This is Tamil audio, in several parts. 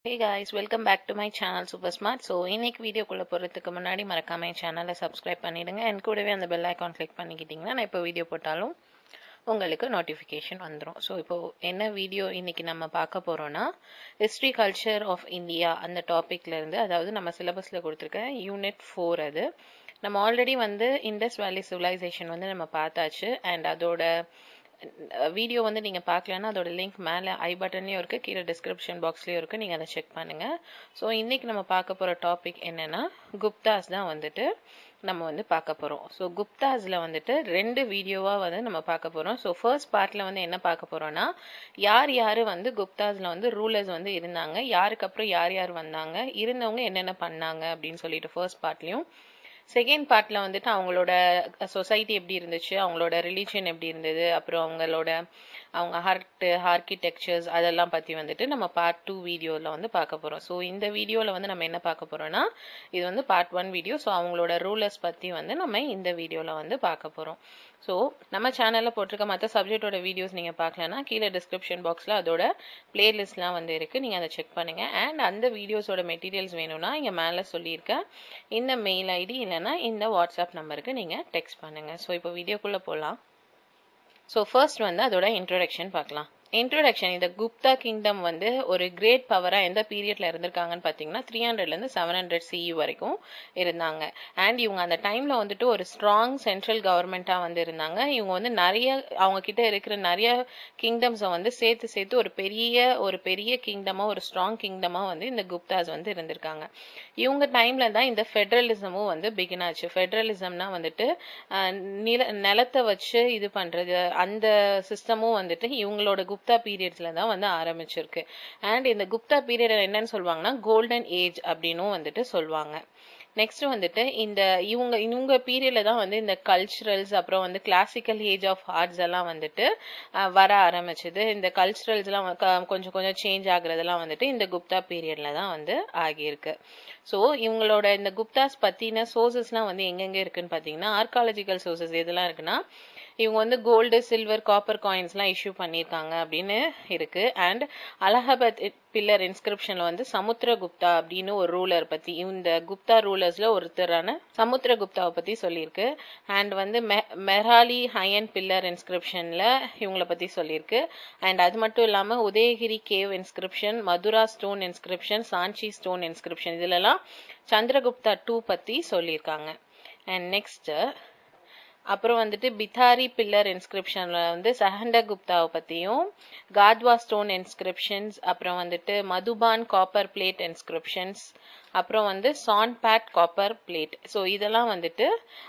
Hey guys, welcome back to my channel Super Smart. So இன்னைக்கு வீடியோக்குள்ள போறதுக்கு முன்னாடி மறக்காம என் சேனலை சப்ஸ்கிரைப் பண்ணிடுங்க and கூடவே அந்த பெல் ஐகான் கிளிக் பண்ணிக்கிட்டீங்கன்னா நான் இப்போ வீடியோ போட்டாலும் உங்களுக்கு நோட்டிஃபிகேஷன் வந்துடும். ஸோ இப்போ என்ன வீடியோ இன்னைக்கு நம்ம பார்க்க போறோம்னா ஹிஸ்ட்ரி கல்ச்சர் ஆஃப் இந்தியா அந்த டாபிக்ல இருந்து, அதாவது நம்ம சிலபஸ்ல கொடுத்துருக்க யூனிட் 4. அது நம்ம ஆல்ரெடி வந்து இண்டஸ் வேலி சிவிலைசேஷன் வந்து நம்ம பார்த்தாச்சு. அண்ட் அதோட வீடியோ வந்து நீங்கள் பார்க்கலன்னா அதோட லிங்க் மேலே ஐ பட்டன்லேயும் இருக்குது, கீழே டிஸ்கிரிப்ஷன் பாக்ஸ்லேயும் இருக்குது, நீங்கள் அதை செக் பண்ணுங்கள். ஸோ இன்றைக்கி நம்ம பார்க்க போகிற டாபிக் என்னென்னா குப்தாஸ் தான் வந்துட்டு நம்ம வந்து பார்க்க போகிறோம். ஸோ குப்தாஸில் வந்துட்டு 2 வீடியோவாக வந்து நம்ம பார்க்க போகிறோம். ஸோ ஃபர்ஸ்ட் பார்ட்டில் வந்து என்ன பார்க்க போகிறோன்னா யார் யார் வந்து குப்தாஸில் வந்து ரூலர்ஸ் வந்து இருந்தாங்க, யாருக்கு அப்புறம் யார் யார் வந்தாங்க, இருந்தவங்க என்னென்ன பண்ணாங்க அப்படின்னு சொல்லிட்டு ஃபர்ஸ்ட் பார்ட்லேயும், செகண்ட் பார்ட்ல வந்துட்டு அவங்களோட சொசைட்டி எப்படி இருந்துச்சு, அவங்களோட ரிலீஜியன் எப்படி இருந்தது, அப்புறம் அவங்க ஆர்கிடெக்சர்ஸ் அதெல்லாம் பற்றி வந்துட்டு நம்ம பார்ட் 2 வீடியோவில் வந்து பார்க்க போகிறோம். ஸோ இந்த வீடியோவில் வந்து நம்ம என்ன பார்க்க போகிறோம்னா இது வந்து பார்ட் 1 வீடியோ. ஸோ அவங்களோட ரூலர்ஸ் பற்றி வந்து நம்ம இந்த வீடியோவில் வந்து பார்க்க போகிறோம். ஸோ நம்ம சேனலில் போட்டிருக்க மற்ற சப்ஜெக்டோட வீடியோஸ் நீங்கள் பார்க்கலன்னா கீழே டிஸ்கிரிப்ஷன் பாக்ஸில் அதோட பிளேலிஸ்ட்லாம் வந்து இருக்குது, நீங்கள் அதை செக் பண்ணுங்கள். அண்ட் அந்த வீடியோஸோட மெட்டீரியல்ஸ் வேணும்னா இங்கே மேலே சொல்லியிருக்கேன் இந்த மெயில் ஐடி இல்லைன்னா இந்த வாட்ஸ்அப் நம்பருக்கு நீங்கள் டெக்ஸ்ட் பண்ணுங்கள். ஸோ இப்போ வீடியோக்குள்ளே போகலாம். ஸோ ஃபர்ஸ்ட் வந்து அதோட இன்ட்ரோடக்ஷன் பார்க்கலாம். இன்ட்ரோடக்ஷன், இந்த குப்தா கிங்டம் வந்து ஒரு கிரேட் பவராக எந்த பீரியட்ல இருந்திருக்காங்கன்னு பார்த்தீங்கன்னா 300லேருந்து 700 CE வரைக்கும் இருந்தாங்க. அண்ட் இவங்க அந்த டைம்ல வந்துட்டு ஒரு ஸ்ட்ராங் சென்ட்ரல் கவர்மெண்ட்டாக வந்து இருந்தாங்க. இவங்க வந்து நிறைய அவங்க கிட்ட இருக்கிற நிறைய கிங்டம்ஸை வந்து சேர்த்து ஒரு பெரிய கிங்டமாக, ஒரு ஸ்ட்ராங் கிங்டமாக வந்து இந்த குப்தாஸ் வந்து இருந்திருக்காங்க. இவங்க டைம்ல தான் இந்த ஃபெடரலிசமும் வந்து பிகின் ஆச்சு. ஃபெடரலிசம்னா வந்துட்டு நிலத்தை வச்சு இது பண்றது, அந்த சிஸ்டமும் வந்துட்டு இவங்களோட குப்தா பீரியட்ஸ்ல தான் வந்து ஆரம்பிச்சிருக்கு. அண்ட் இந்த குப்தா பீரியட் என்னன்னு சொல்லுவாங்கன்னா கோல்டன் ஏஜ் அப்படின்னும் வந்துட்டு சொல்லுவாங்க. நெக்ஸ்ட் வந்துட்டு இவங்க பீரியட்ல தான் வந்து இந்த கல்ச்சுரல்ஸ், அப்புறம் வந்து கிளாசிக்கல் ஏஜ் ஆஃப் ஆர்ட்ஸ் எல்லாம் வந்துட்டு வர ஆரம்பிச்சது. இந்த கல்ச்சுரல்ஸ் எல்லாம் கொஞ்சம் கொஞ்சம் சேஞ்ச் ஆகுறதெல்லாம் வந்துட்டு இந்த குப்தா பீரியட்ல தான் வந்து ஆகியிருக்கு. ஸோ இவங்களோட இந்த குப்தாஸ் பத்தின சோர்சஸ்லாம் வந்து எங்கெங்க இருக்குன்னு பார்த்தீங்கன்னா ஆர்காலஜிக்கல் சோர்சஸ் எதெல்லாம் இருக்குன்னா இவங்க வந்து கோல்டு, சில்வர், காப்பர் காயின்ஸ்லாம் இஷ்யூ பண்ணியிருக்காங்க அப்படின்னு இருக்கு. அண்ட் அலகாபாத் பில்லர் இன்ஸ்கிரிப்ஷன்ல வந்து சமுத்திரகுப்தா அப்படின்னு ஒரு ரூலர் பத்தி, இந்த குப்தா ரூலர்ஸ்ல ஒருத்தரான சமுத்திரகுப்தாவை பத்தி சொல்லியிருக்கு. அண்ட் வந்து மெஹ்ராலி ஹயன் பில்லர் இன்ஸ்கிரிப்ஷன்ல இவங்கள பத்தி சொல்லியிருக்கு. அண்ட் அது மட்டும் இல்லாம Udayagiri cave inscription, Mathura stone inscription, Sanchi stone inscription இதுலலாம் சந்திரகுப்தா 2 பத்தி சொல்லியிருக்காங்க. அண்ட் நெக்ஸ்ட் அப்புறம் வந்துட்டு பிதாரி பில்லர் இன்ஸ்கிரிப்ஷன்ல வந்து சஹண்டகுப்தாவை பத்தியும், காத்வா ஸ்டோன் இன்ஸ்கிரிப்ஷன்ஸ், அப்புறம் வந்துட்டு மதுபான் காப்பர் பிளேட் இன்ஸ்கிரிப்ஷன்ஸ், அப்புறம் வந்து சான்பேட் காப்பர் பிளேட். ஸோ இதெல்லாம் வந்துட்டு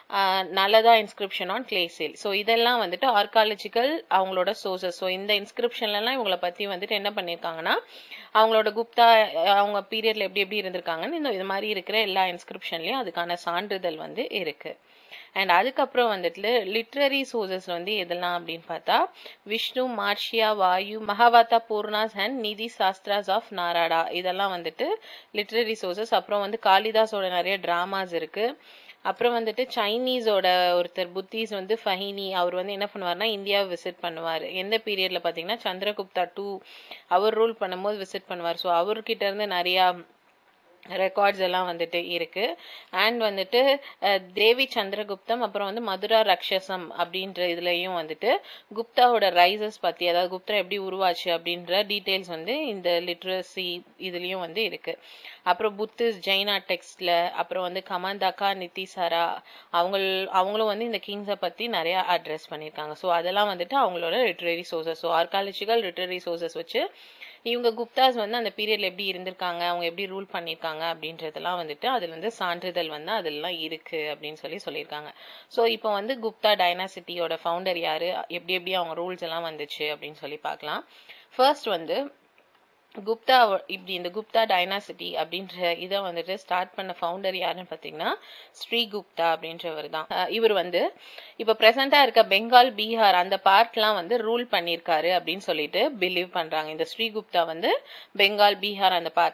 Nalanda inscription on clay seal. So இதெல்லாம் வந்துட்டு ஆர்காலஜிக்கல் அவங்களோட சோர்சஸ். ஸோ இந்த இன்ஸ்கிரிப்ஷன்லாம் இவங்களை பத்தி வந்துட்டு என்ன பண்ணியிருக்காங்கன்னா அவங்களோட குப்தா அவங்க பீரியட்ல எப்படி எப்படி இருந்திருக்காங்கன்னு இந்த இது மாதிரி இருக்கிற எல்லா இன்ஸ்கிரிப்ஷன்லயும் அதுக்கான சான்றிதழ் வந்து இருக்கு. அண்ட் அதுக்கப்புறம் வந்துட்டு லிட்ரரி சோர்சஸ் வந்து எதெல்லாம் அப்படின்னு பார்த்தா விஷ்ணு, மார்ஷியா, வாயு, மகாவாத்தா பூர்ணாஸ் அண்ட் நிதி சாஸ்திராஸ் ஆஃப் நாராடா இதெல்லாம் வந்துட்டு லிட்ரரி சோர்சஸ். அப்புறம் வந்து காளிதாஸோட நிறைய டிராமாஸ் இருக்கு. அப்புறம் வந்துட்டு சைனீஸோட ஒருத்தர் புத்திஸ் வந்து ஃபஹினி, அவர் வந்து என்ன பண்ணுவார்னா இந்தியாவை விசிட் பண்ணுவார். எந்த பீரியட்ல பார்த்தீங்கன்னா சந்திரகுப்தா 2 அவர் ரூல் பண்ணும்போது விசிட் பண்ணுவார். ஸோ அவர்கிட்ட இருந்து நிறையா ரெக்கார்ட்ஸ் எல்லாம் வந்துட்டு இருக்கு. அண்ட் வந்துட்டு தேவி சந்திரகுப்தம், அப்புறம் வந்து மதுரா ரக்ஷசம் அப்படின்ற இதுலயும் வந்துட்டு குப்தாவோட ரைசஸ் பத்தி, அதாவது குப்தா எப்படி உருவாச்சு அப்படின்ற டீடைல்ஸ் வந்து இந்த லிட்ரஸி இதுலயும் வந்து இருக்கு. அப்புறம் புத்திஸ்ட் ஜெயினா டெக்ஸ்ட்ல, அப்புறம் வந்து கமந்தாக்கா, நித்திசாரா அவங்களும் வந்து இந்த கிங்ஸை பத்தி நிறைய அட்ரஸ் பண்ணியிருக்காங்க. ஸோ அதெல்லாம் வந்துட்டு அவங்களோட literary sources. So archaeological literary sources வச்சு இவங்க குப்தாஸ் வந்து அந்த பீரியட்ல எப்படி இருந்திருக்காங்க, அவங்க எப்படி ரூல் பண்ணியிருக்காங்க அப்படின்றதெல்லாம் வந்துட்டு அதுல இருந்து சான்றிதழ் வந்து அதெல்லாம் இருக்கு அப்படின்னு சொல்லியிருக்காங்க. ஸோ இப்போ வந்து குப்தா டைனாசிட்டியோட ஃபவுண்டர் யாரு, எப்படி எப்படி அவங்க ரூல்ஸ் எல்லாம் வந்துச்சு அப்படின்னு சொல்லி பார்க்கலாம். ஃபர்ஸ்ட் வந்து குப்தா, இப்படி இந்த குப்தா டைனாசிட்டி அப்படின்ற இதை வந்துட்டு ஸ்டார்ட் பண்ண ஃபவுண்டர் யாருன்னு பார்த்தீங்கன்னா ஸ்ரீகுப்தா அப்படின்றவர் தான். இவர் வந்து இப்போ ப்ரெசண்டா இருக்க பெங்கால், பீகார் அந்த பார்ட்லாம் வந்து ரூல் பண்ணியிருக்காரு அப்படின்னு சொல்லிட்டு பிலீவ் பண்றாங்க. இந்த ஸ்ரீகுப்தா வந்து பெங்கால், பீகார் அந்த பார்ட்லாம்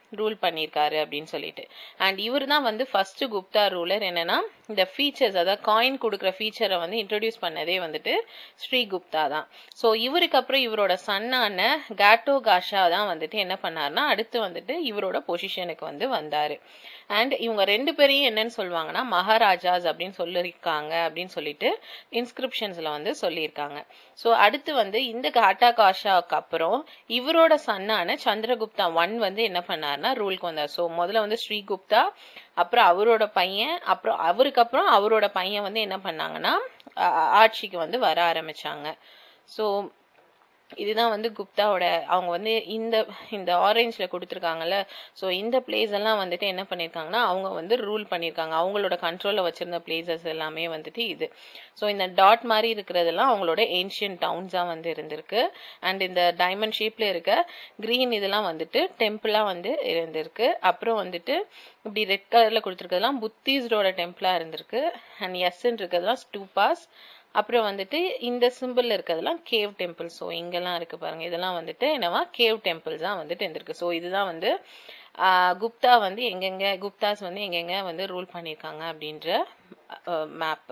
ரூல் பண்ணியிருக்காரு அப்படின்னு சொல்லிட்டு. அண்ட் இவர் தான் வந்து ஃபர்ஸ்ட் குப்தா ரூலர். என்னன்னா இந்த ஃபீச்சர்ஸ், அதாவது காயின் கொடுக்குற ஃபீச்சரை வந்து இன்ட்ரோடியூஸ் பண்ணதே வந்துட்டு ஸ்ரீ குப்தா தான். ஸோ இவருக்கு அப்புறம் இவரோட சன்னான காட்டோ காஷா தான் வந்துட்டு என்ன பண்ணாருன்னா அடுத்து வந்துட்டு இவரோட பொசிஷனுக்கு வந்து வந்தாரு. அண்ட் இவங்க ரெண்டு பேரையும் என்னன்னு சொல்லுவாங்கன்னா மகாராஜாஸ் அப்படின்னு சொல்லியிருக்காங்க அப்படின்னு சொல்லிட்டு இன்ஸ்கிரிப்ஷன்ஸ்ல வந்து சொல்லியிருக்காங்க. ஸோ அடுத்து வந்து இந்த காட்டா காஷாவுக்கு அப்புறம் இவரோட சன்னான சந்திரகுப்தா 1 வந்து என்ன பண்ணாருன்னா ரூலுக்கு வந்தார். ஸோ முதல்ல வந்து ஸ்ரீகுப்தா, அப்புறம் அவரோட பையன், அப்புறம் அவருக்கு அப்புறம் அவரோட பையன் வந்து என்ன பண்ணாங்கன்னா ஆட்சிக்கு வந்து வர ஆரம்பிச்சாங்க. ஸோ இதுதான் வந்து குப்தாவோட, அவங்க வந்து இந்த ஆரஞ்சில் கொடுத்துருக்காங்கல்ல, ஸோ இந்த பிளேஸ் எல்லாம் வந்துட்டு என்ன பண்ணியிருக்காங்கன்னா அவங்க வந்து ரூல் பண்ணியிருக்காங்க. அவங்களோட கண்ட்ரோலில் வச்சிருந்த பிளேசஸ் எல்லாமே வந்துட்டு இது. ஸோ இந்த டாட் மாதிரி இருக்கிறதெல்லாம் அவங்களோட ஏன்ஷியன்ட் டவுன்ஸாக வந்து இருந்திருக்கு. அண்ட் இந்த டைமண்ட் ஷேப்பில் இருக்க கிரீன் இதெல்லாம் வந்துட்டு டெம்பிளாக வந்து இருந்திருக்கு. அப்புறம் வந்துட்டு இப்படி ரெட் கலரில் கொடுத்துருக்கிறதுலாம் புத்திஸ்டோட டெம்பிளாக இருந்திருக்கு. அண்ட் எஸ்ன்னு இருக்கிறதுலாம் ஸ்டூபாஸ். அப்புறம் வந்துட்டு இந்த சிம்பிள் இருக்கிறதுலாம் கேவ் டெம்பிள். ஸோ இங்கெல்லாம் இருக்கு பாருங்க, இதெல்லாம் வந்துட்டு என்னவா கேவ் டெம்பிள்ஸ் தான் வந்துட்டு இருந்திருக்கு. ஸோ இதுதான் வந்து குப்தா வந்து குப்தாஸ் வந்து எங்கெங்க வந்து ரூல் பண்ணியிருக்காங்க அப்படின்ற மேப்.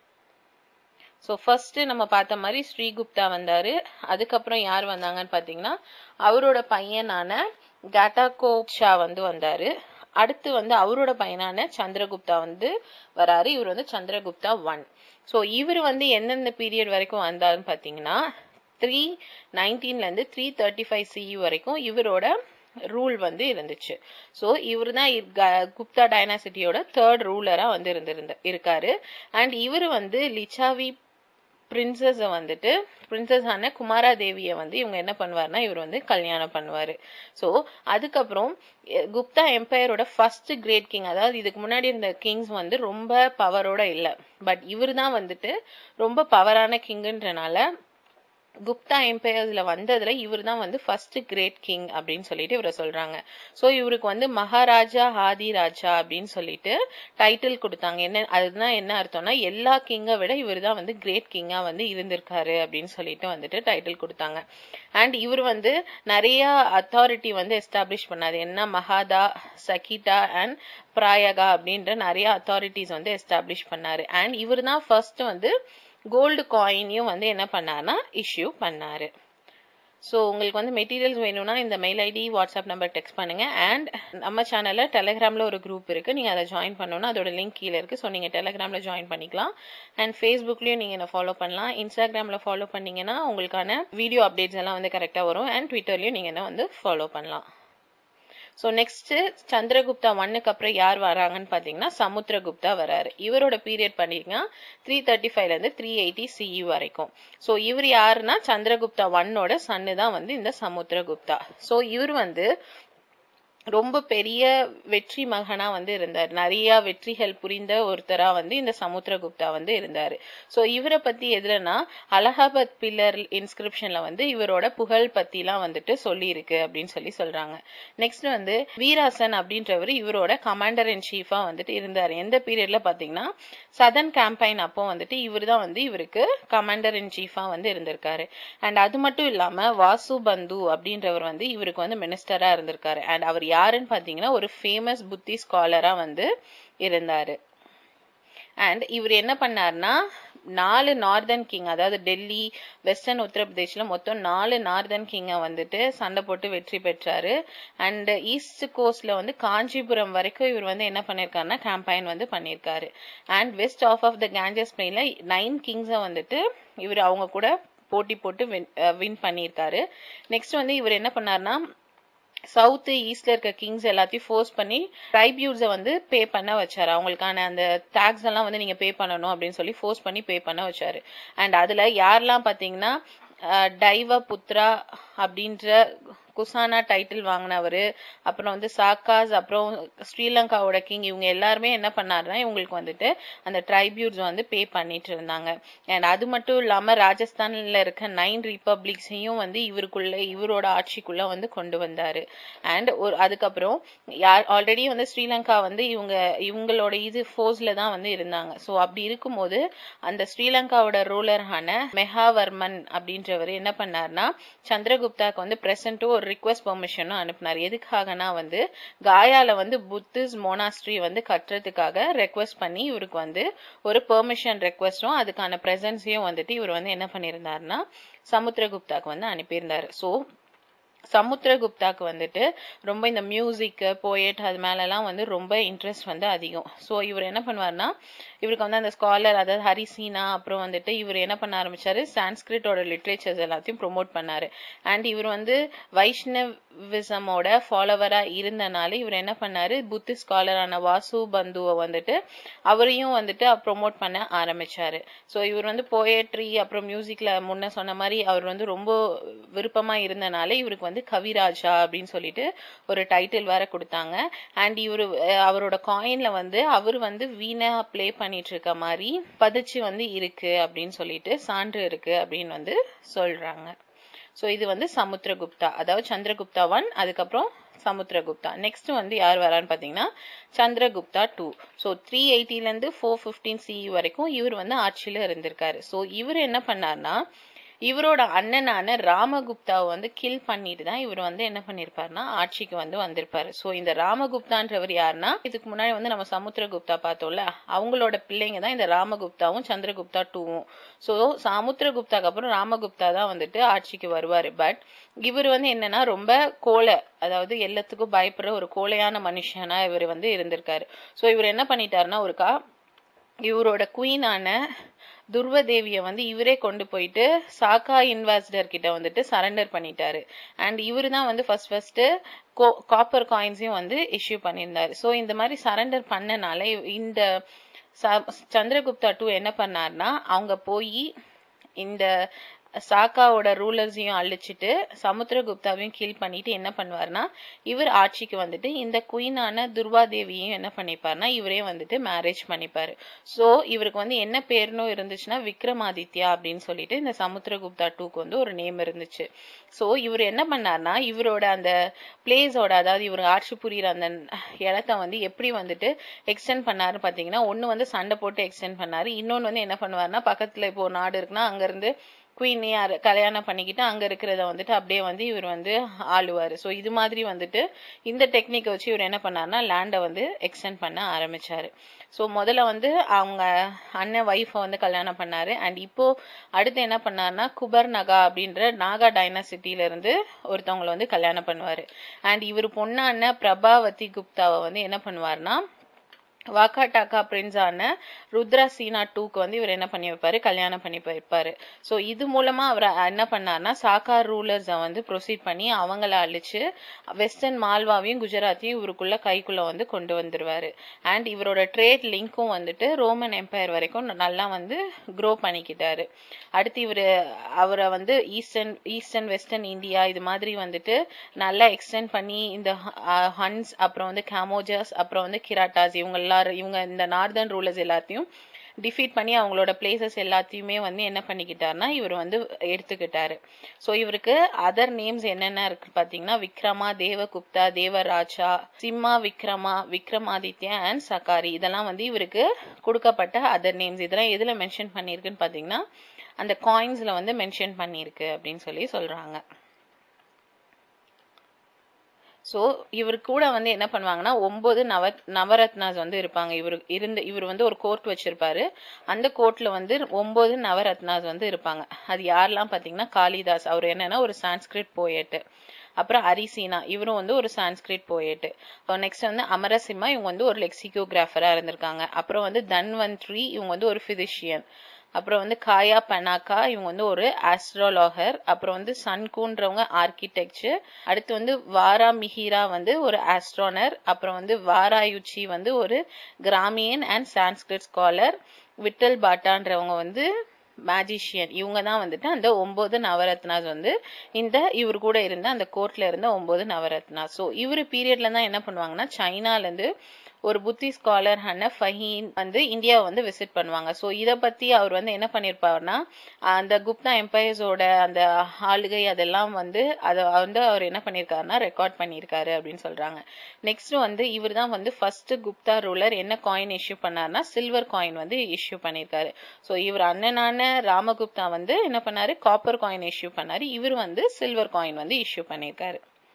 ஸோ ஃபர்ஸ்ட் நம்ம பார்த்த மாதிரி ஸ்ரீகுப்தா வந்தாரு. அதுக்கப்புறம் யார் வந்தாங்கன்னு பார்த்தீங்கன்னா அவரோட பையனான காட்டாகோஷா வந்து வந்தாரு. அடுத்து வந்து அவரோட பையனான சந்திரகுப்தா வந்து வராரு. இவர் வந்து சந்திரகுப்தா 1. ஸோ இவர் வந்து எந்தெந்த பீரியட் வரைக்கும் வந்தாருன்னு பார்த்தீங்கன்னா 319 335 CE வரைக்கும் இவரோட ரூல் வந்து இருந்துச்சு. ஸோ இவர் தான் குப்தா டைனாசிட்டியோட 3rd ரூலரா வந்து இருக்காரு. அண்ட் இவர் வந்து லிச்சாவி பிரின்சஸை வந்துட்டு பிரின்சஸான குமாரா தேவியை வந்து இவங்க என்ன பண்ணுவாருன்னா இவர் வந்து கல்யாணம் பண்ணுவாரு. ஸோ அதுக்கப்புறம் குப்தா எம்பையரோட ஃபர்ஸ்ட் கிரேட் கிங், அதாவது இதுக்கு முன்னாடி இருந்த கிங்ஸ் வந்து ரொம்ப பவரோட இல்லை, பட் இவர் தான் வந்துட்டு ரொம்ப பவரான கிங்குன்றனால குப்தா எம்பையர்ஸ்ல வந்ததுல இவர் தான் வந்து ஃபர்ஸ்ட் கிரேட் கிங் அப்படின்னு சொல்லிட்டு இவரை சொல்றாங்க. ஸோ இவருக்கு வந்து மகாராஜா ஆதி ராஜா அப்படின்னு சொல்லிட்டு டைட்டில் கொடுத்தாங்க. அதுதான் என்ன அர்த்தம்னா எல்லா கிங்கை விட இவர் தான் வந்து கிரேட் கிங்கா வந்து இருந்திருக்காரு அப்படின்னு சொல்லிட்டு வந்துட்டு டைட்டில் கொடுத்தாங்க. அண்ட் இவர் வந்து நிறைய அத்தாரிட்டி வந்து எஸ்டாப்ளிஷ் பண்ணாரு. என்ன மகாதா, சகிதா அண்ட் பிராயகா அப்படின்ற நிறைய அத்தாரிட்டிஸ் வந்து எஸ்டாப்ளிஷ் பண்ணாரு. அண்ட் இவர் தான் ஃபர்ஸ்ட் வந்து கோல்டு காயினையும் வந்து என்ன பண்ணாருன்னா இஷ்யூ பண்ணாரு. ஸோ உங்களுக்கு வந்து மெட்டீரியல்ஸ் வேணும்னா இந்த mail ID WhatsApp number text பண்ணுங்க. அண்ட் நம்ம சேனலில் டெலிகிராமில் ஒரு குரூப் இருக்குது, நீங்கள் அதை ஜாயின் பண்ணணும்னா அதோட லிங்க் கீழே இருக்குது. ஸோ நீங்கள் டெலிகிராமில் ஜாயின் பண்ணிக்கலாம். அண்ட் ஃபேஸ்புக்லேயும் நீங்கள் என்ன ஃபாலோ பண்ணலாம். இன்ஸ்டாகிராமில் ஃபாலோ பண்ணிங்கன்னா உங்களுக்கான வீடியோ அப்டேட்ஸ் எல்லாம் வந்து கரெக்டாக வரும். அண்ட் ட்விட்டர்லையும் நீங்கள் என்ன வந்து ஃபாலோ பண்ணலாம். ஸோ நெக்ஸ்ட் சந்திரகுப்தா 1க்கு அப்புறம் யார் வராங்கன்னு பார்த்தீங்கன்னா சமுத்திரகுப்தா வராரு. இவரோட பீரியட் பார்த்தீங்கன்னா 335 380 CE வரைக்கும். ஸோ இவர் யாருன்னா சந்திரகுப்தா 1ஓட சன்னு தான் வந்து இந்த சமுத்திரகுப்தா. ஸோ இவர் வந்து ரொம்ப பெரிய வெற்றி மகனா வந்து இருந்தார். நிறைய வெற்றிகள் புரிந்த ஒருத்தரா வந்து இந்த சமுத்திரகுப்தா வந்து இருந்தாரு. ஸோ இவரை பத்தி எதுலன்னா அலகாபாத் பில்லர் இன்ஸ்கிரிப்ஷன்ல வந்து இவரோட புகழ் பத்திலாம் வந்துட்டு சொல்லி இருக்கு அப்படின்னு சொல்றாங்க. நெக்ஸ்ட் வந்து வீராசன் அப்படின்றவர் இவரோட கமாண்டர் இன் சீஃபா வந்துட்டு இருந்தாரு. எந்த பீரியட்ல பாத்தீங்கன்னா சதர்ன் கேம்பைன் அப்போ வந்துட்டு இவர் தான் வந்து இவருக்கு கமாண்டர் இன் சீஃபா வந்து இருந்திருக்காரு. அண்ட் அது மட்டும் இல்லாம வாசு பந்து அப்படின்றவர் வந்து இவருக்கு வந்து மினிஸ்டரா இருந்திருக்காரு. அண்ட் அவர் யாருன்னு பாத்தீங்கன்னா ஒரு ஃபேமஸ் புத்தி ஸ்காலரா வந்து இருந்தாரு. அண்ட் இவர் என்ன பண்ணாருன்னா 4 நார்தர்ன் கிங், அதாவது டெல்லி, வெஸ்டர்ன் உத்தரப்பிரதேஷ்ல மொத்தம் 4 நார்தர்ன் கிங்கை வந்துட்டு சண்டை போட்டு வெற்றி பெற்றாரு. அண்ட் ஈஸ்ட் கோஸ்ட்ல வந்து காஞ்சிபுரம் வரைக்கும் இவர் வந்து என்ன பண்ணிருக்காருன்னா கேம்பைன் வந்து பண்ணிருக்காரு. And west of the Ganges பிளெயின்ல 9 கிங்ஸை வந்துட்டு இவர் அவங்க கூட போட்டி போட்டு வின் பண்ணியிருக்காரு. நெக்ஸ்ட் வந்து இவர் என்ன பண்ணாருன்னா சவுத் ஈஸ்ட்ல இருக்க கிங்ஸ் எல்லாத்தையும் ஃபோர்ஸ் பண்ணி ட்ரைபியூட்ஸை வந்து பே பண்ண வச்சாரு. அவங்களுக்கான அந்த டாக்ஸ் எல்லாம் வந்து நீங்க பே பண்ணணும் அப்படின்னு சொல்லி ஃபோர்ஸ் பண்ணி பே பண்ண வச்சாரு. அண்ட் அதுல யாரெல்லாம் பாத்தீங்கன்னா டைவ புத்ரா அப்படின்ற குசானா டைட்டில் வாங்கினவர், அப்புறம் வந்து சாக்காஸ், அப்புறம் ஸ்ரீலங்காவோட கிங், இவங்க எல்லாருமே என்ன பண்ணாருன்னா இவங்களுக்கு வந்துட்டு அந்த ட்ரைபியூட்ஸ் வந்து பே பண்ணிட்டு இருந்தாங்க. அண்ட் அது மட்டும் இல்லாம ராஜஸ்தான்ல இருக்க 9 ரிப்பப்ளிக்ஸையும் வந்து இவரோட ஆட்சிக்குள்ள வந்து கொண்டு வந்தாரு. அண்ட் அதுக்கப்புறம் ஆல்ரெடி வந்து ஸ்ரீலங்கா வந்து இவங்களோட ஃபோர்ஸ்ல தான் வந்து இருந்தாங்க. ஸோ அப்படி இருக்கும்போது அந்த ஸ்ரீலங்காவோட ரூலரான மெஹாவர்மன் அப்படின்றவர் என்ன பண்ணாருன்னா சந்திரகுப்தாக்கு வந்து பிரசன்ட்டும் ஒரு ஒரு ரிக்வெஸ்ட் பெர்மிஷனும் அனுப்புனார். எதுக்காகனா வந்து காயால வந்து புத்திஸ்ட் மோனாஸ்ட்ரி வந்து கட்டுறதுக்காக ரெக்வெஸ்ட் பண்ணி இவருக்கு வந்து ஒரு பெர்மிஷன் ரெக்வெஸ்டும் அதுக்கான பிரசன்ஸையும் வந்துட்டு இவர் வந்து என்ன பண்ணியிருந்தாருன்னா சமுத்திரகுப்தாக்கு வந்து அனுப்பியிருந்தாரு. ஸோ சமுத்திரகுப்தாக்கு வந்துட்டு ரொம்ப இந்த மியூசிக் போயட் அது மேலலாம் வந்து ரொம்ப இன்ட்ரெஸ்ட் வந்து அதிகம். ஸோ இவர் என்ன பண்ணுவார்னா இவருக்கு வந்து அந்த ஸ்காலர் அதாவது ஹரிசீனா அப்புறம் வந்துட்டு இவர் என்ன பண்ண ஆரம்பிச்சாரு சான்ஸ்கிரிட்டோட லிட்ரேச்சர்ஸ் எல்லாத்தையும் ப்ரொமோட் பண்ணாரு. அண்ட் இவர் வந்து வைஷ்ணவிசமோட ஃபாலோவரா இருந்தனால இவர் என்ன பண்ணாரு புத்திஸ்ட் ஸ்காலரான வாசு பந்துவை வந்துட்டு அவரையும் வந்துட்டு ப்ரொமோட் பண்ண ஆரம்பிச்சாரு. ஸோ இவர் வந்து போயட்ரி அப்புறம் மியூசிக்ல முன்ன சொன்ன மாதிரி அவர் வந்து ரொம்ப விருப்பமா இருந்தனால இவருக்கு வந்து கவிராஜா அப்படின்னு சொல்லிட்டு ஒரு டைட்டில் வேற கொடுத்தாங்க. அண்ட் இவரு அவரோட காயின்ல வந்து அவர் வந்து வீணா பிளே பண்ணிட்டு இருக்க மாதிரி பதிச்சு வந்து இருக்கு அப்படின்னு சொல்லிட்டு சான்று இருக்கு அப்படின்னு வந்து சொல்றாங்க. ஸோ இது வந்து சமுத்திரகுப்தா, அதாவது சந்திரகுப்தா 1, அதுக்கப்புறம் சமுத்திரகுப்தா. நெக்ஸ்ட் வந்து யார் வரான்னு பாத்தீங்கன்னா சந்திரகுப்தா 2. ஸோ 380ல இருந்து 415 CE வரைக்கும் இவர் வந்து ஆட்சியில இருந்திருக்காரு. ஸோ இவர் என்ன பண்ணார்னா இவரோட அண்ணனான ராமகுப்தாவை வந்து கில் பண்ணிட்டு தான் இவர் வந்து என்ன பண்ணிருப்பாருன்னா ஆட்சிக்கு வந்து வந்திருப்பாரு. ஸோ இந்த ராமகுப்தான்றவர் யாருன்னா இதுக்கு முன்னாடி வந்து நம்ம சமுத்திரகுப்தா பார்த்தோம்ல அவங்களோட பிள்ளைங்க தான் இந்த ராமகுப்தாவும் சந்திரகுப்தா 2வும். ஸோ சமுத்திரகுப்தாக்கு அப்புறம் ராமகுப்தா தான் வந்துட்டு ஆட்சிக்கு வருவாரு. பட் இவர் வந்து என்னன்னா ரொம்ப கோலை, அதாவது எல்லாத்துக்கும் பயப்படுற ஒரு கோலையான மனுஷனா இவர் வந்து இருந்திருக்காரு. ஸோ இவர் என்ன பண்ணிட்டாருன்னா ஒருக்கா இவரோட குயினான துர்வதேவியை வந்து இவரே கொண்டு போயிட்டு சாக்கா இன்வெஸ்டர் கிட்ட வந்துட்டு சரண்டர் பண்ணிட்டாரு. அண்ட் இவரு தான் வந்து ஃபர்ஸ்ட் காப்பர் காயின்ஸையும் வந்து இஷ்யூ பண்ணியிருந்தாரு. ஸோ இந்த மாதிரி சரண்டர் பண்ணனால இந்த சந்திரகுப்தா 2 என்ன பண்ணார்னா அவங்க போய் இந்த சாக்காவோட ரூலர்ஸையும் அழிச்சிட்டு சமுத்திரகுப்தாவையும் கில் பண்ணிட்டு என்ன பண்ணுவார்னா இவர் ஆட்சிக்கு வந்துட்டு இந்த குயினான துர்வாதேவியையும் என்ன பண்ணிப்பார்னா இவரே வந்துட்டு மேரேஜ் பண்ணிப்பாரு. ஸோ இவருக்கு வந்து என்ன பேர்னும் இருந்துச்சுன்னா விக்ரமாதித்யா அப்படின்னு சொல்லிட்டு இந்த சமுத்திரகுப்தா 2க்கு வந்து ஒரு நேம் இருந்துச்சு. ஸோ இவர் என்ன பண்ணார்னா இவரோட அந்த பிளேஸோட அதாவது இவர் ஆட்சி புரியுற அந்த இடத்த வந்து எப்படி வந்துட்டு எக்ஸ்டெண்ட் பண்ணாரு பாத்தீங்கன்னா ஒன்னு வந்து சண்டை போட்டு எக்ஸ்டெண்ட் பண்ணாரு, இன்னொன்னு வந்து என்ன பண்ணுவாருன்னா பக்கத்துல இப்போ நாடு இருக்குன்னா அங்க இருந்து குயினே கல்யாணம் பண்ணிக்கிட்டு அங்க இருக்கிறத வந்துட்டு அப்படியே வந்து இவர் வந்து ஆளுவாரு. ஸோ இது மாதிரி வந்துட்டு இந்த டெக்னிக்கை வச்சு இவர் என்ன பண்ணாருன்னா லேண்டை வந்து எக்ஸ்டெண்ட் பண்ண ஆரம்பிச்சாரு. ஸோ முதல்ல வந்து அவங்க அண்ணன் ஒய்ஃபை வந்து கல்யாணம் பண்ணாரு. அண்ட் இப்போ அடுத்து என்ன பண்ணாருன்னா குபர் நகா அப்படின்ற நாகா டைனாசிட்டியில இருந்து ஒருத்தவங்களை வந்து கல்யாணம் பண்ணுவாரு. அண்ட் இவர் பொண்ணான பிரபாவதி குப்தாவை வந்து என்ன பண்ணுவாருன்னா வாக்காட்டாக்கா பிரின்ஸான ருத்ரசீனா 2க்கு வந்து இவர் என்ன பண்ணி வைப்பாரு கல்யாணம் பண்ணி வைப்பாரு. ஸோ இது மூலமா அவர் என்ன பண்ணார்னா சாக்கா ரூலர்ஸை வந்து ப்ரொசீட் பண்ணி அவங்கள அழிச்சு வெஸ்டர்ன் மால்வாவையும் குஜராத்தையும் இவருக்குள்ள கைக்குள்ள வந்து கொண்டு வந்துருவாரு. அண்ட் இவரோட ட்ரேட் லிங்க்கும் வந்துட்டு ரோமன் எம்பையர் வரைக்கும் நல்லா வந்து க்ரோ பண்ணிக்கிட்டாரு. அடுத்து அவரை வந்து ஈஸ்டர்ன் வெஸ்டர்ன் இந்தியா இது மாதிரி வந்துட்டு நல்லா எக்ஸ்டெண்ட் பண்ணி இந்த ஹன்ஸ் அப்புறம் வந்து காமோஜாஸ் அப்புறம் வந்து கிராட்டாஸ் இவங்க இந்த நார்தர்ன் ரூலர்ஸ் எல்லாத்தையும் டிஃபீட் பண்ணி அவங்களோட பிளேசஸ் எல்லாத்தையுமே வந்து என்ன பண்ணிக்கிட்டாருன்னா இவர் வந்து எடுத்துக்கிட்டாரு. ஸோ இவருக்கு அதர் நேம்ஸ் என்னென்ன இருக்கு பாத்தீங்கன்னா விக்ரமா, தேவகுப்தா, தேவராஜா, சிம்மா விக்ரமா, விக்ரமாதித்யா அண்ட் சகாரி இதெல்லாம் வந்து இவருக்கு கொடுக்கப்பட்ட அதர் நேம்ஸ். இதெல்லாம் எதுல மென்ஷன் பண்ணிருக்குன்னு பாத்தீங்கன்னா அந்த காயின்ஸ்ல வந்து மென்ஷன் பண்ணிருக்கு அப்படின்னு சொல்லி சொல்றாங்க. ஸோ இவர் கூட வந்து என்ன பண்ணுவாங்கன்னா 9 நவரத்னாஸ் வந்து இருப்பாங்க. இவர் வந்து ஒரு கோர்ட் வச்சிருப்பாரு. அந்த கோர்ட்ல வந்து 9 நவரத்னாஸ் வந்து இருப்பாங்க. அது யாரெல்லாம் பாத்தீங்கன்னா காளிதாஸ், அவர் என்னன்னா ஒரு சான்ஸ்கிரிட் போயட். அப்புறம் ஹரிசீனா இவரும் வந்து ஒரு சான்ஸ்கிரிட் போயட். நெக்ஸ்ட் வந்து அமரசிம்மா இவங்க வந்து ஒரு லெக்சிகோகிராஃபரா இருந்திருக்காங்க. அப்புறம் வந்து தன்வந்த்ரி இவங்க வந்து ஒரு பிசிஷியன். அப்புறம் வந்து காயா பனாக்கா இவங்க வந்து ஒரு ஆஸ்ட்ரோலாகர். அப்புறம் வந்து சன்கூன்றவங்க ஆர்கிடெக்சர். அடுத்து வந்து வாரா மிஹிரா வந்து ஒரு ஆஸ்ட்ரோனர். அப்புறம் வந்து வாராயுச்சி வந்து ஒரு grammarian and Sanskrit scholar. Vetal பாட்டான்றவங்க வந்து மேஜிஷியன். இவங்க தான் வந்துட்டு அந்த 9 நவரத்னாஸ் வந்து இவர் கூட இருந்த அந்த கோர்ட்ல இருந்த 9 நவரத்னாஸ். ஸோ இவரு பீரியட்ல தான் என்ன பண்ணுவாங்கன்னா சைனால இருந்து ஒரு புத்திஸ்ட் ஸ்காலர் ஃபஹீன் வந்து இந்தியாவை வந்து விசிட் பண்ணுவாங்க. ஸோ இதை பத்தி அவர் வந்து என்ன பண்ணிருப்பாருன்னா அந்த குப்தா எம்பையர்ஸோட அந்த ஆளுகை அதெல்லாம் வந்து அதை வந்து அவர் என்ன பண்ணிருக்காருன்னா ரெக்கார்ட் பண்ணியிருக்காரு அப்படின்னு சொல்றாங்க. நெக்ஸ்ட் வந்து இவர் தான் வந்து ஃபர்ஸ்ட் குப்தா ரூலர் என்ன காயின் இஷ்யூ பண்ணாருன்னா சில்வர் காயின் வந்து இஷ்யூ பண்ணிருக்காரு. ஸோ இவர் அண்ணனான ராமகுப்தா வந்து என்ன பண்ணாரு காப்பர் காயின் இஷ்யூ பண்ணாரு. இவர் வந்து சில்வர் காயின் வந்து இஷ்யூ பண்ணிருக்காரு.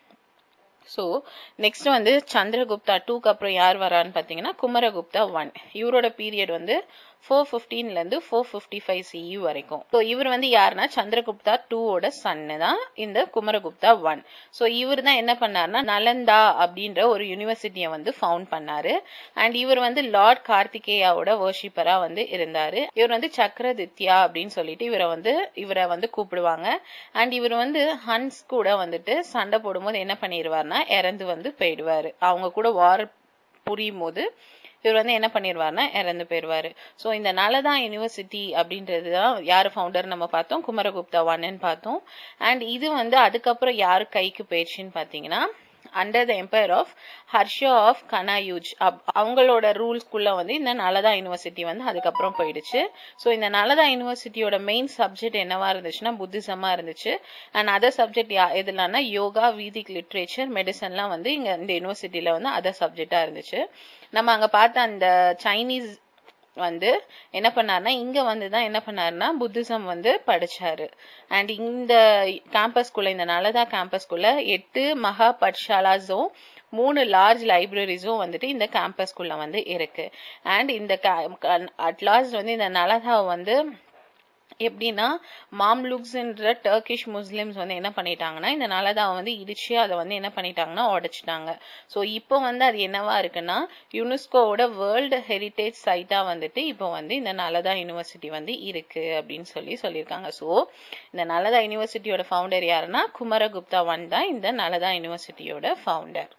ஸோ நெக்ஸ்ட் வந்து சந்திரகுப்தா 2க்கு அப்புறம் யார் வரான்னு பார்த்தீங்கன்னா குமரகுப்தா 1. இவரோட பீரியட் வந்து 415லேருந்து 455 CE வரைக்கும். ஸோ இவர் வந்து யாருன்னா சந்திரகுப்தா 2ஓட சன்னு தான் இந்த குமரகுப்தா 1. ஸோ இவர் தான் என்ன பண்ணாருன்னா நலந்தா அப்படின்ற ஒரு யூனிவர்சிட்டியை வந்து ஃபவுண்ட் பண்ணாரு. அண்ட் இவர் வந்து லார்ட் கார்த்திகேயாவோட வர்ஷிப்பரா வந்து இருந்தாரு. இவர் வந்து சக்கரதித்யா அப்படின்னு சொல்லிட்டு இவரை வந்து கூப்பிடுவாங்க. அண்ட் இவர் வந்து ஹன்ஸ் கூட வந்துட்டு சண்டை போடும்போது என்ன பண்ணிடுவார்னா இறந்து வந்து போயிடுவாரு. அவங்க கூட வார் புரியும் போது இவர் வந்து என்ன பண்ணிடுவார்னா இறந்து போயிடுவாரு. ஸோ இந்த நலதா யூனிவர்சிட்டி அப்படின்றது தான் யார் ஃபவுண்டர் நம்ம பார்த்தோம், குமரகுப்தா 1ன்னு பார்த்தோம். அண்ட் இது வந்து அதுக்கப்புறம் யாரு கைக்கு போயிடுச்சுன்னு பார்த்தீங்கன்னா under the empire of Harsha of Kannauj அவங்களோட ரூல்ஸ்குள்ள வந்து இந்த நலதா யூனிவர்சிட்டி வந்து அதுக்கப்புறம் போயிடுச்சு. ஸோ இந்த நலதா யூனிவர்சிட்டியோட மெயின் சப்ஜெக்ட் என்னவா இருந்துச்சுன்னா புத்திசமா இருந்துச்சு. அண்ட் அதர் சப்ஜெக்ட் எதுலான்னா யோகா, வீதிக் லிட்ரேச்சர், மெடிசன்லாம் வந்து இங்க இந்த யூனிவர்சிட்டியில வந்து அதர் சப்ஜெக்டா இருந்துச்சு. நம்ம அங்க பார்த்த அந்த சைனீஸ் வந்து என்ன பண்ணாருன்னா இங்க வந்துதான் என்ன பண்ணாருன்னா புத்திசம் வந்து படிச்சாரு. அண்ட் இந்த கேம்பஸ்குள்ள இந்த நலதா கேம்பஸ்குள்ள 8 மகா பட்சாலாஸும் 3 லார்ஜ் லைப்ரரிஸும் வந்துட்டு இந்த கேம்பஸ்குள்ள வந்து இருக்கு. அண்ட் இந்த அட்லாஸ்ட் வந்து இந்த நலதா வந்து எப்படின்னா மாம்லுக்ஸ்ன்ற டர்க்கிஷ் முஸ்லிம்ஸ் வந்து என்ன பண்ணிட்டாங்கன்னா இந்த நலதாவை வந்து இடிச்சு அதை வந்து என்ன பண்ணிட்டாங்கன்னா உடைச்சிட்டாங்க. ஸோ இப்போ வந்து அது என்னவா இருக்குன்னா யுனெஸ்கோவோட வேர்ல்டு ஹெரிட்டேஜ் சைட்டா வந்துட்டு இப்போ வந்து இந்த நலதா யூனிவர்சிட்டி வந்து இருக்கு அப்படின்னு சொல்லியிருக்காங்க. ஸோ இந்த நலதா யூனிவர்சிட்டியோட ஃபவுண்டர் யாருன்னா குமரகுப்தா 1 தான் இந்த நலதா யூனிவர்சிட்டியோட ஃபவுண்டர்.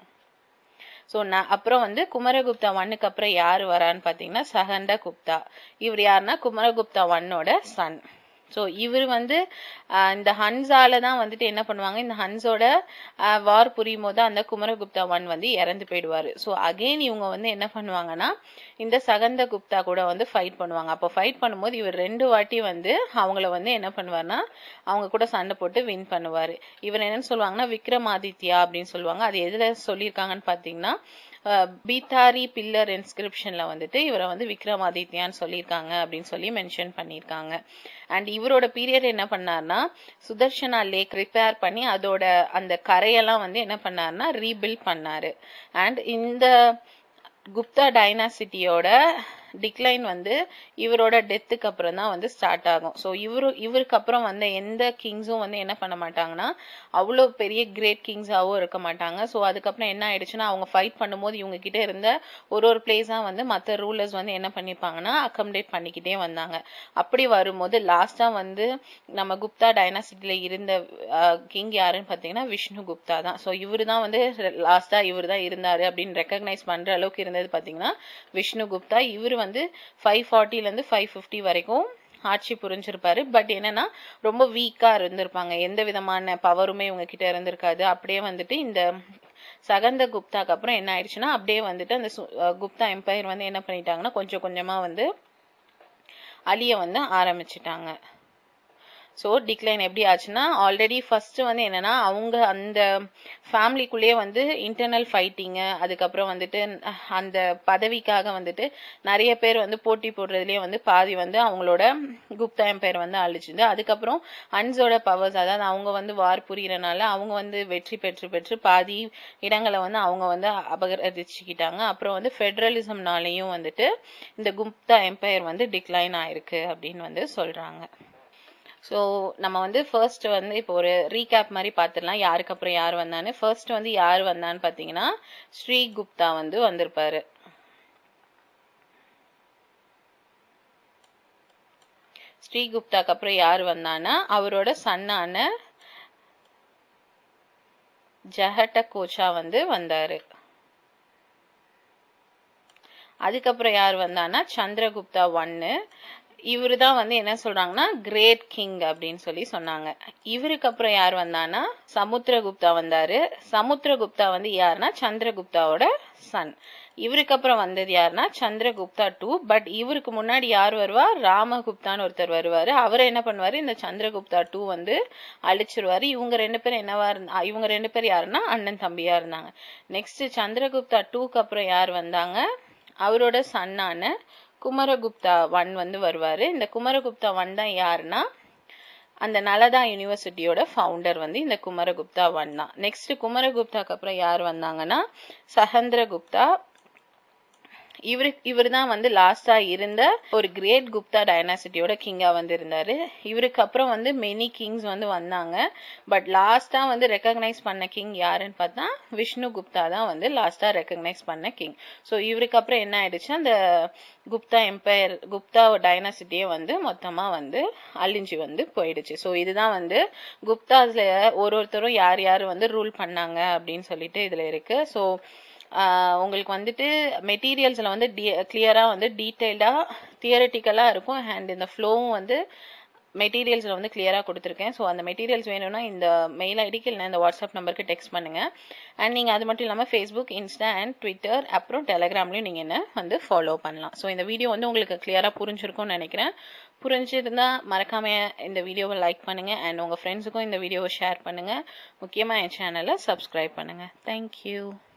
ஸோ அப்புறம் வந்து குமரகுப்தா 1க்கு அப்புறம் யார் வரான்னு பார்த்தீங்கன்னா சகண்டகுப்தா. இவர் யாருன்னா குமரகுப்தா 1ஓட சன். ஸோ இவர் வந்து இந்த ஹன்ஸால தான் வந்துட்டு என்ன பண்ணுவாங்க, இந்த ஹன்ஸோட வார் புரியும் போது அந்த குமரகுப்தா 1 வந்து இறந்து போயிடுவாரு. ஸோ அகெயின் இவங்க வந்து என்ன பண்ணுவாங்கன்னா இந்த சகந்தகுப்தா கூட வந்து ஃபைட் பண்ணுவாங்க. அப்போ ஃபைட் பண்ணும்போது இவர் 2 வாட்டி வந்து அவங்கள வந்து என்ன பண்ணுவார்னா அவங்க கூட சண்டை போட்டு வின் பண்ணுவாரு. இவர் என்னன்னு சொல்லுவாங்கன்னா விக்ரமாதித்யா அப்படின்னு சொல்லுவாங்க. அது எதுல சொல்லியிருக்காங்கன்னு பார்த்தீங்கன்னா பீத்தாரி பில்லர் இன்ஸ்கிரிப்ஷன்ல வந்துட்டு இவரை வந்து விக்ரமாதித்யான்னு சொல்லியிருக்காங்க அப்படின்னு சொல்லி மென்ஷன் பண்ணியிருக்காங்க. அண்ட் இவரோட பீரியட் என்ன பண்ணார்னா சுதர்ஷனா லேக் ரிப்பேர் பண்ணி அதோட அந்த கரையெல்லாம் வந்து என்ன பண்ணார்னா ரீபில்ட் பண்ணாரு. அண்ட் இந்த குப்தா டைனாசிட்டியோட டிக்ளைன் வந்து இவரோட டெத்துக்கு அப்புறம் தான் வந்து ஸ்டார்ட் ஆகும். ஸோ இவருக்கு அப்புறம் வந்து எந்த கிங்ஸும் வந்து என்ன பண்ண மாட்டாங்கன்னா அவ்வளோ பெரிய கிரேட் கிங்ஸாகவும் இருக்க மாட்டாங்க. ஸோ அதுக்கப்புறம் என்ன ஆயிடுச்சுன்னா அவங்க ஃபைட் பண்ணும்போது இவங்க கிட்ட இருந்த ஒரு பிளேஸா வந்து மற்ற ரூலர்ஸ் வந்து என்ன பண்ணிப்பாங்கன்னா அக்கமடேட் பண்ணிக்கிட்டே வந்தாங்க. அப்படி வரும்போது லாஸ்டா வந்து நம்ம குப்தா டைனாசிட்டியில இருந்த கிங் யாருன்னு பார்த்தீங்கன்னா விஷ்ணு குப்தா தான். ஸோ இவரு தான் வந்து லாஸ்டா இவர் தான் இருந்தாரு அப்படின்னு ரெக்கக்னைஸ் பண்ற அளவுக்கு இருந்தது பார்த்தீங்கன்னா விஷ்ணு குப்தா. இவர் வந்து 540லேருந்து 550 வரைக்கும் ஆட்சி புரிஞ்சிருப்பாரு. பட் என்னன்னா ரொம்ப வீக்கா இருந்திருப்பாங்க, எந்த விதமான பவருமே இவங்க கிட்ட இருந்திருக்காது. அப்படியே வந்துட்டு இந்த சகந்த குப்தாக்கு அப்புறம் என்ன ஆயிடுச்சுன்னா அப்படியே வந்துட்டு அந்த குப்தா எம்பையர் வந்து என்ன பண்ணிட்டாங்கன்னா கொஞ்சம் கொஞ்சமா வந்து அழிய வந்து ஆரம்பிச்சுட்டாங்க. ஸோ டிக்ளைன் எப்படி ஆச்சுன்னா ஆல்ரெடி ஃபர்ஸ்ட் வந்து என்னன்னா அவங்க அந்த ஃபேமிலிக்குள்ளேயே வந்து இன்டர்னல் ஃபைட்டிங்கு, அதுக்கப்புறம் வந்துட்டு அந்த பதவிக்காக வந்துட்டு நிறைய பேர் வந்து போட்டி போடுறதுலேயே வந்து பாதி வந்து அவங்களோட குப்தா எம்பையர் வந்து அழிச்சுது. அதுக்கப்புறம் ஹன்ஸோட பவர்ஸ், அதாவது அவங்க வந்து வார் புரியறனால அவங்க வந்து வெற்றி பெற்று பாதி இடங்களை வந்து அவங்க வந்து அபகரிச்சுக்கிட்டாங்க. அப்புறம் வந்து ஃபெடரலிசம்னாலையும் வந்துட்டு இந்த குப்தா எம்பையர் வந்து டிக்ளைன் ஆயிருக்கு அப்படின்னு வந்து சொல்றாங்க. ஸோ நம்ம வந்து ஃபர்ஸ்ட் வந்து இப்போ ஒரு ரீகேப் மாதிரி பார்த்துடலாம் யாருக்கு அப்புறம் யார் வந்தான்னு. ஃபர்ஸ்ட் வந்து யார் வந்தான்னு பார்த்தீங்கன்னா ஸ்ரீகுப்தா வந்து வந்திருப்பாரு. ஸ்ரீகுப்தாக்கு அப்புறம் யார் வந்தான்னா அவரோட சன்னான ஜஹட்ட கோச்சா வந்து வந்தாரு. அதுக்கப்புறம் யார் வந்தான்னா சந்திரகுப்தா 1. இவரு தான் வந்து என்ன சொல்றாங்கன்னா கிரேட் கிங் அப்படின்னு சொல்லி சொன்னாங்க. இவருக்கு அப்புறம் யார் வந்தான்னா சமுத்திரகுப்தா வந்தாரு. சமுத்திரகுப்தா வந்து யாருன்னா சந்திரகுப்தாவோட சன். இவருக்கு அப்புறம் வந்தது யாருன்னா சந்திரகுப்தா 2. பட் இவருக்கு முன்னாடி யார் வருவா, ராமகுப்தான்னு ஒருத்தர் வருவாரு. அவரை என்ன பண்ணுவாரு, இந்த சந்திரகுப்தா 2 வந்து அழிச்சிருவாரு. இவங்க 2 பேரும் என்னவா இவங்க 2 பேர் யாருன்னா அண்ணன் தம்பியா இருந்தாங்க. நெக்ஸ்ட் சந்திரகுப்தா 2க்கு அப்புறம் யார் வந்தாங்க, அவரோட சன்னான குமரகுப்தா 1 வந்து வருவாரு. இந்த குமரகுப்தா 1 தான் யாருன்னா அந்த நலதா யூனிவர்சிட்டியோட ஃபவுண்டர் வந்து இந்த குமரகுப்தா 1 தான். நெக்ஸ்ட் குமரகுப்தாக்கு அப்புறம் யார் வந்தாங்கன்னா சஹந்திரகுப்தா. இவர் தான் வந்து லாஸ்டா இருந்த ஒரு கிரேட் குப்தா டைனாசிட்டியோட கிங்கா வந்து இருந்தாரு. இவருக்கு அப்புறம் வந்து மெனி கிங்ஸ் வந்து வந்தாங்க. பட் லாஸ்டா வந்து ரெக்கக்னைஸ் பண்ண கிங் யாருன்னு பார்த்தா விஷ்ணு குப்தா தான் வந்து லாஸ்டா ரெக்கக்னைஸ் பண்ண கிங். ஸோ இவருக்கு அப்புறம் என்ன ஆயிடுச்சு, அந்த குப்தா எம்பையர் குப்தா டைனாசிட்டியே வந்து மொத்தமா வந்து அழிஞ்சு வந்து போயிடுச்சு. ஸோ இதுதான் வந்து குப்தாஸ்ல ஒருத்தரும் யார் யார் வந்து ரூல் பண்ணாங்க அப்படின்னு சொல்லிட்டு இதுல இருக்கு. ஸோ உங்களுக்கு வந்துட்டு மெட்டீரியல்ஸ்ல வந்து கிளியரா வந்து டீடைல்டா தியரட்டிக்கலா இருக்கும். அண்ட் இந்த ஃப்ளோவும் வந்து மெட்டீரியல்ஸ்ல வந்து கிளியரா கொடுத்துருக்கேன். ஸோ அந்த மெட்டீரியல்ஸ் வேணும்னா இந்த மெயில் ஐடிக்கு இல்லை இந்த வாட்ஸ்அப் நம்பருக்கு டெக்ஸ்ட் பண்ணுங்க. அண்ட் நீங்க அது மட்டும் இல்லாமல் ஃபேஸ்புக், இன்ஸ்டா அண்ட் ட்விட்டர் அப்புறம் டெலிகிராம்லயும் நீங்க என்ன வந்து ஃபாலோ பண்ணலாம். ஸோ இந்த வீடியோ வந்து உங்களுக்கு கிளியரா புரிஞ்சிருக்கும்னு நினைக்கிறேன். புரிஞ்சிருந்தா மறக்காம இந்த வீடியோவை லைக் பண்ணுங்க அண்ட் உங்க ஃப்ரெண்ட்ஸுக்கும் இந்த வீடியோவை ஷேர் பண்ணுங்க. முக்கியமா என் சேனலை சப்ஸ்கிரைப் பண்ணுங்க. தேங்க்யூ.